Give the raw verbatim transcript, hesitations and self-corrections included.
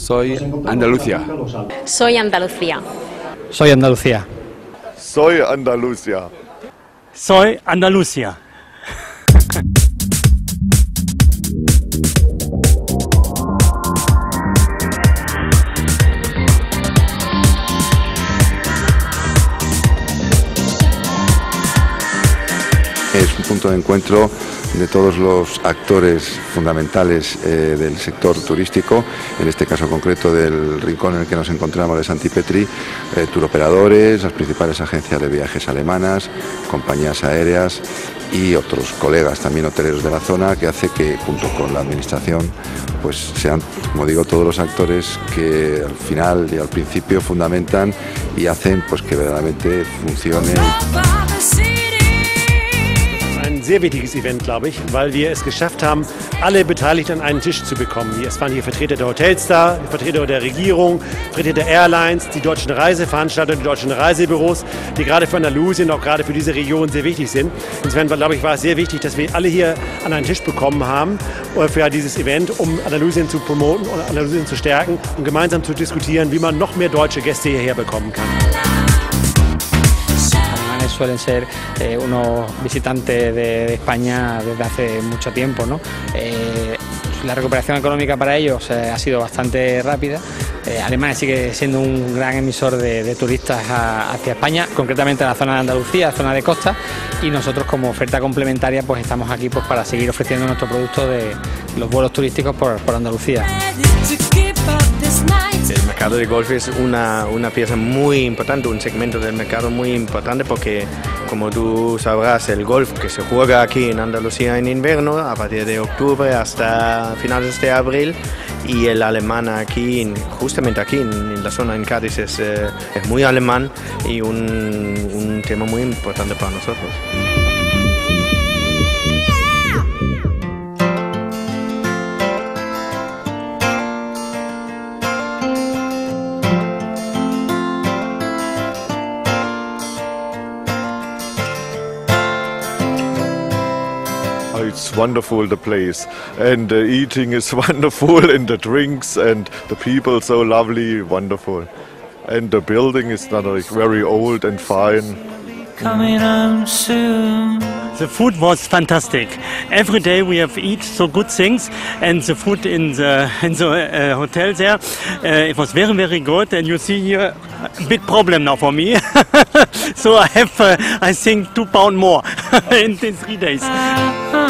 Soy Andalucía. Soy Andalucía. Soy Andalucía. Soy Andalucía. Soy Andalucía. Es un punto de encuentro de todos los actores fundamentales eh, del sector turístico, en este caso concreto del rincón en el que nos encontramos de Santipetri, eh, turoperadores, las principales agencias de viajes alemanas, compañías aéreas y otros colegas también hoteleros de la zona, que hace que junto con la administración pues sean, como digo, todos los actores que al final y al principio fundamentan y hacen pues que verdaderamente funcione. Ein sehr wichtiges Event, glaube ich, weil wir es geschafft haben, alle Beteiligten an einen Tisch zu bekommen. Es waren hier Vertreter der Hotels da, Vertreter der Regierung, Vertreter der Airlines, die deutschen Reiseveranstalter, die deutschen Reisebüros, die gerade für Andalusien, auch gerade für diese Region sehr wichtig sind. Insofern, glaube ich, war es sehr wichtig, dass wir alle hier an einen Tisch bekommen haben für dieses Event, um Andalusien zu promoten und Andalusien zu stärken und gemeinsam zu diskutieren, wie man noch mehr deutsche Gäste hierher bekommen kann. Suelen ser eh, unos visitantes de, de España desde hace mucho tiempo, ¿no? Eh, la recuperación económica para ellos eh, ha sido bastante rápida. Eh, Alemania sigue siendo un gran emisor de, de turistas a, hacia España, concretamente en la zona de Andalucía, zona de costa, y nosotros como oferta complementaria pues estamos aquí pues, para seguir ofreciendo nuestro producto de los vuelos turísticos por, por Andalucía. El mercado de golf es una, una pieza muy importante, un segmento del mercado muy importante porque, como tú sabrás, el golf que se juega aquí en Andalucía en invierno, a partir de octubre hasta finales de abril, y el alemán aquí, justamente aquí en la zona en Cádiz, es, eh, es muy alemán y un, un tema muy importante para nosotros. It's wonderful, the place, and the eating is wonderful, and the drinks and the people so lovely, wonderful, and the building is not like very old and fine. Coming home soon. The food was fantastic. Every day we have eat so good things, and the food in the in the uh, hotel there, uh, it was very very good. And you see here a big problem now for me. So I have uh, I think two pound more in, in three days.